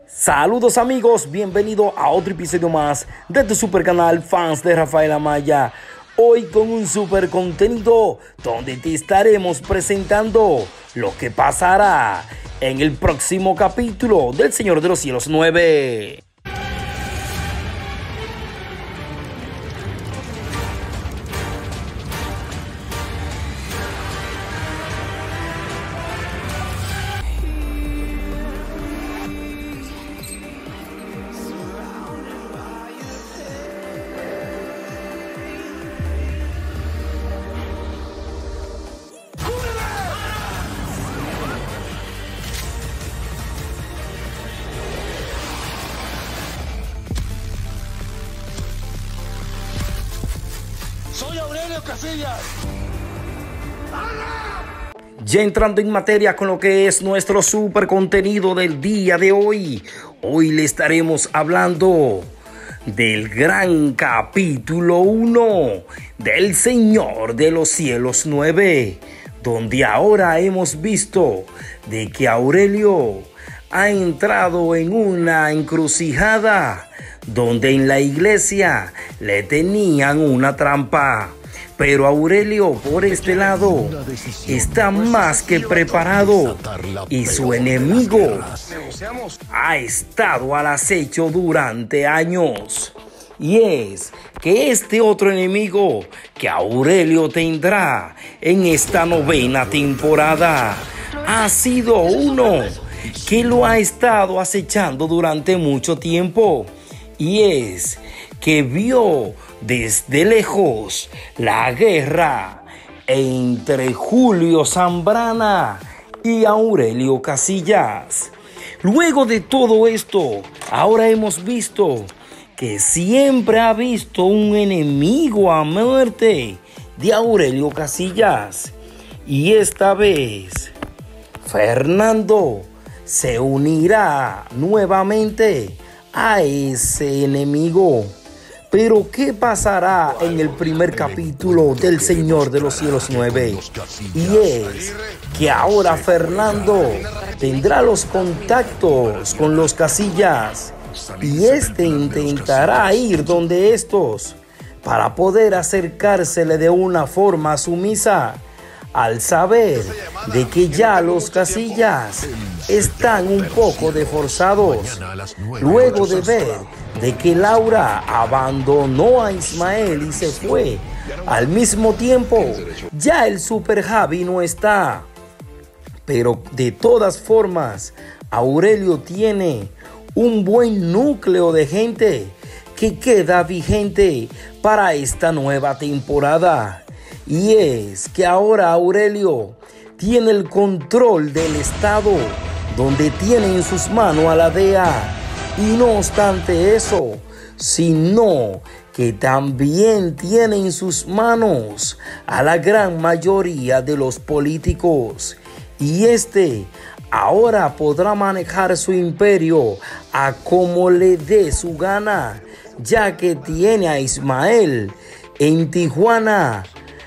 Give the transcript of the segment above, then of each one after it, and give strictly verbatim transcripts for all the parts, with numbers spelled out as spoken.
Saludos amigos, bienvenido a otro episodio más de tu super canal Fans de Rafael Amaya. Hoy con un super contenido donde te estaremos presentando lo que pasará en el próximo capítulo del Señor de los Cielos nueve. ¡Soy Aurelio Casillas! Ya entrando en materia con lo que es nuestro super contenido del día de hoy, hoy le estaremos hablando del gran capítulo uno del Señor de los Cielos nueve, donde ahora hemos visto de que Aurelio ha entrado en una encrucijada donde en la iglesia le tenían una trampa. Pero Aurelio, por este lado, está más que preparado y su enemigo ha estado al acecho durante años. Y es que este otro enemigo que Aurelio tendrá en esta novena temporada ha sido uno que lo ha estado acechando durante mucho tiempo. Y es que vio desde lejos la guerra entre Julio Zambrana y Aurelio Casillas. Luego de todo esto, ahora hemos visto que siempre ha visto un enemigo a muerte de Aurelio Casillas. Y esta vez, Fernando se unirá nuevamente a ese enemigo. Pero ¿qué pasará en el primer capítulo del Señor de los Cielos nueve? Y es que ahora Fernando tendrá los contactos con los Casillas y este intentará ir donde estos para poder acercársele de una forma sumisa, al saber de que ya los Casillas están un poco desforzados, luego de ver de que Laura abandonó a Ismael y se fue. Al mismo tiempo, ya el Super Javi no está. Pero de todas formas, Aurelio tiene un buen núcleo de gente que queda vigente para esta nueva temporada. Y es que ahora Aurelio tiene el control del estado, donde tiene en sus manos a la D E A. Y no obstante eso, sino que también tiene en sus manos a la gran mayoría de los políticos. Y este ahora podrá manejar su imperio a como le dé su gana, ya que tiene a Ismael en Tijuana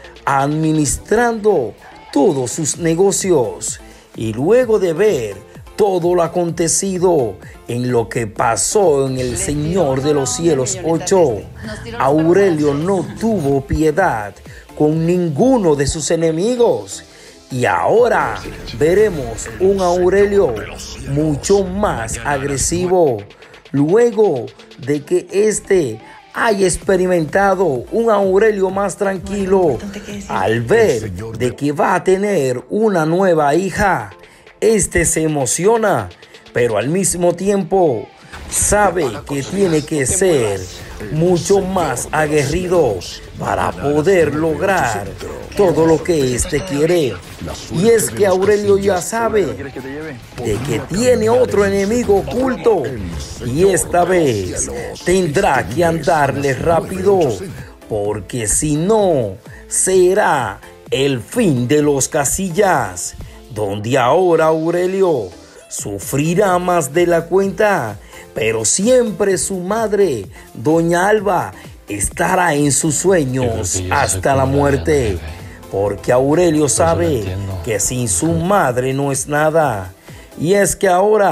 administrando todos sus negocios. Y luego de ver todo lo acontecido en lo que pasó en el Señor de los Cielos ocho, Aurelio no tuvo piedad con ninguno de sus enemigos. Y ahora veremos un Aurelio mucho más agresivo, luego de que este haya experimentado un Aurelio más tranquilo al ver de que va a tener una nueva hija. Este se emociona, pero al mismo tiempo sabe que tiene que ser mucho más aguerrido para poder lograr todo lo que este quiere. Y es que Aurelio ya sabe de que tiene otro enemigo oculto y esta vez tendrá que andarle rápido, porque si no será el fin de los Casillas, donde ahora Aurelio sufrirá más de la cuenta, pero siempre su madre, doña Alba, estará en sus sueños hasta la muerte, porque Aurelio sabe que sin su madre no es nada. Y es que ahora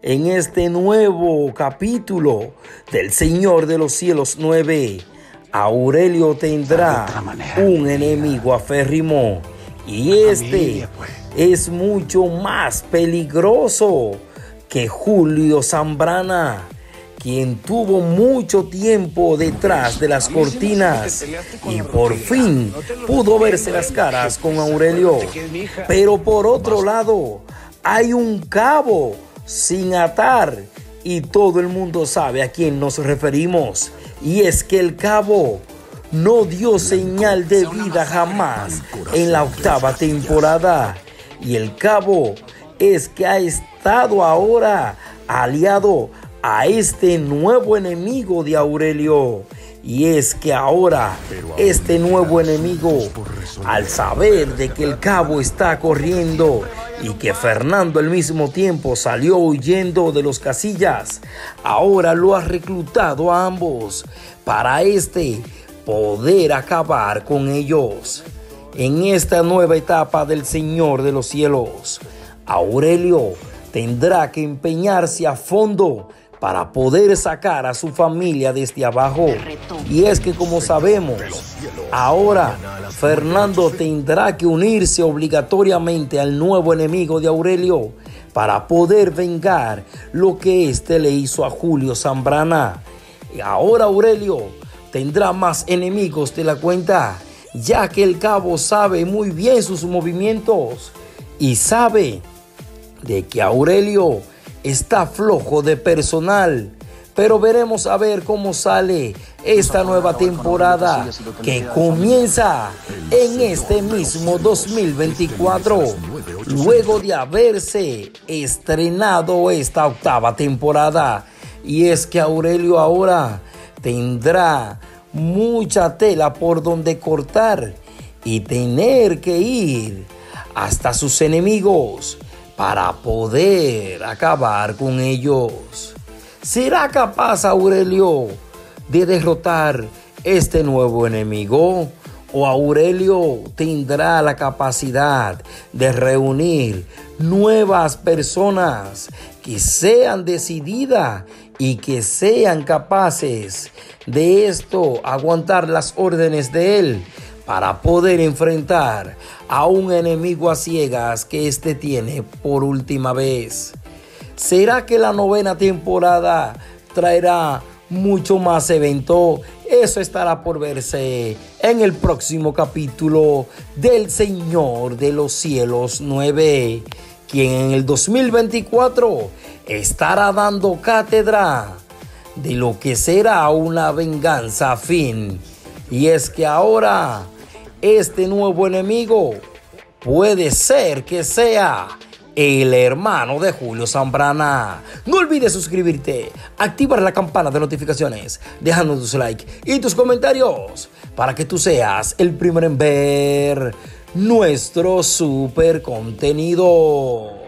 en este nuevo capítulo del Señor de los Cielos nueve, Aurelio tendrá un enemigo aférrimo. Y este es mucho más peligroso que Julio Zambrana, quien tuvo mucho tiempo detrás de las cortinas y por fin pudo verse las caras con Aurelio. Pero por otro lado, hay un cabo sin atar y todo el mundo sabe a quién nos referimos. Y es que el cabo no dio señal de vida jamás en la octava temporada. Y el cabo es que ha estado ahora aliado a este nuevo enemigo de Aurelio. Y es que ahora este nuevo enemigo, al saber de que el cabo está corriendo y que Fernando al mismo tiempo salió huyendo de los Casillas, ahora lo ha reclutado a ambos para este poder acabar con ellos. En esta nueva etapa del Señor de los Cielos, Aurelio tendrá que empeñarse a fondo para poder sacar a su familia desde abajo. Y es que, como sabemos, ahora Fernando tendrá que unirse obligatoriamente al nuevo enemigo de Aurelio para poder vengar lo que éste le hizo a Julio Zambrana. Y ahora Aurelio tendrá más enemigos de la cuenta, ya que el cabo sabe muy bien sus movimientos y sabe de que Aurelio está flojo de personal. Pero veremos a ver cómo sale esta nueva temporada que comienza en este mismo dos mil veinticuatro, luego de haberse estrenado esta octava temporada. Y es que Aurelio ahora tendrá mucha tela por donde cortar y tener que ir hasta sus enemigos para poder acabar con ellos. ¿Será capaz Aurelio de derrotar este nuevo enemigo? ¿O Aurelio tendrá la capacidad de reunir nuevas personas que sean decididas y que sean capaces de esto, aguantar las órdenes de él para poder enfrentar a un enemigo a ciegas que éste tiene por última vez? ¿Será que la novena temporada traerá mucho más evento? Eso estará por verse en el próximo capítulo del Señor de los Cielos nueve, quien en el dos mil veinticuatro estará dando cátedra de lo que será una venganza a fin. Y es que ahora este nuevo enemigo puede ser que sea el hermano de Julio Zambrana. No olvides suscribirte, activar la campana de notificaciones, dejando tus likes y tus comentarios para que tú seas el primero en ver nuestro super contenido.